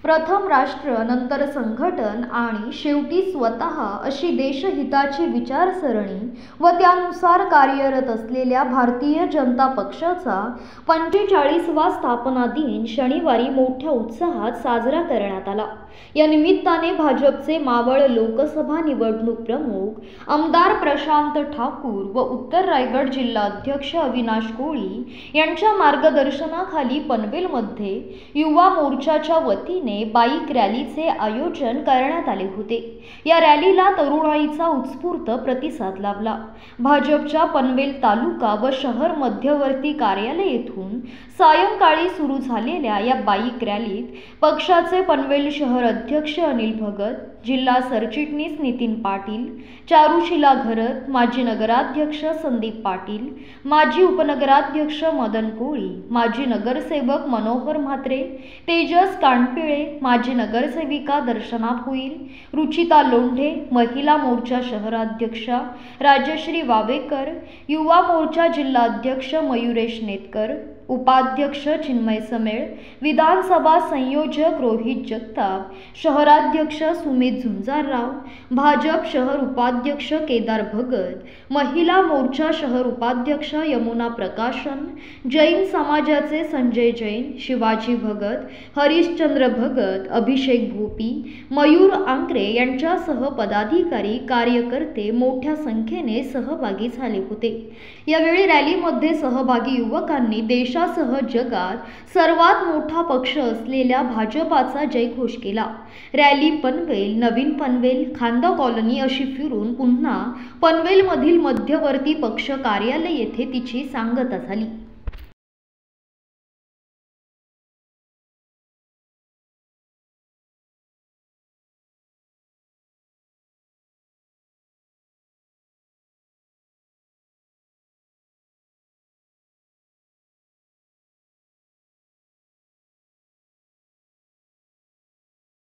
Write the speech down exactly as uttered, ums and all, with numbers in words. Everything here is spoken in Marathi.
प्रथम राष्ट्र, नंतर संघटन आणि शेवटी स्वतः अशी देशहिताची विचारसरणी व त्यानुसार कार्यरत असलेल्या भारतीय जनता पक्षाचा पंचेचाळीसवा स्थापना दिन शनिवारी मोठ्या उत्साहात साजरा करण्यात आला। या निमित्ताने भाजपचे मावळ लोकसभा निवडणूक प्रमुख आमदार प्रशांत ठाकूर व उत्तर रायगड जिल्हा अध्यक्ष अविनाश कोळी यांच्या मार्गदर्शनाखाली पनवेलमध्ये युवा मोर्चाच्या वतीने बाईक रॅलीचे आयोजन करण्यात आले होते। या रॅलीला तरुणाईचा उत्स्फूर्त प्रतिसाद लाभला। भाजपच्या पनवेल तालुका व शहर मध्यवर्ती कार्यालय येथून सायंकाळी सुरू झालेल्या या बाईक रॅलीत पक्षाचे पनवेल शहर अध्यक्ष अनिल भगत, जिल्हा सरचिटणीस नितीन पाटील, चारुशिला घरत, माजी नगराध्यक्ष संदीप पाटील, माजी उपनगराध्यक्ष मदन कोळी, माजी नगरसेवक मनोहर म्हात्रे, तेजस कांडपिळे, माजी नगरसेविका दर्शना भोईर, रुचिता लोंढे, महिला मोर्चा शहराध्यक्षा राजश्री वावेकर, युवा मोर्चा जिल्हा अध्यक्ष मयुरेश नेतकर, उपाध्यक्ष चिन्मय समेळ, विधानसभा संयोजक रोहित जगताप, शहराध्यक्ष सुमित झुंजारराव, भाजप शहर उपाध्यक्ष केदार भगत, महिला मोर्चा शहर उपाध्यक्ष यमुना प्रकाशन, जैन समाजाचे संजय जैन, शिवाजी भगत, हरिश्चंद्र भगत, अभिषेक भोपी, मयूर आंग्रे यांच्यासह पदाधिकारी कार्यकर्ते मोठ्या संख्येने सहभागी झाले होते। यावेळी रॅलीमध्ये सहभागी युवकांनी देशासह जगात सर्वात मोठा पक्ष असलेल्या भाजपाचा जयघोष केला। रॅली पनवेल, नवीन पनवेल, खांदा कॉलनी अशी फिरून पुन्हा पनवेलमधील मध्यवर्ती पक्ष कार्यालय येथे तिची सांगता झाली।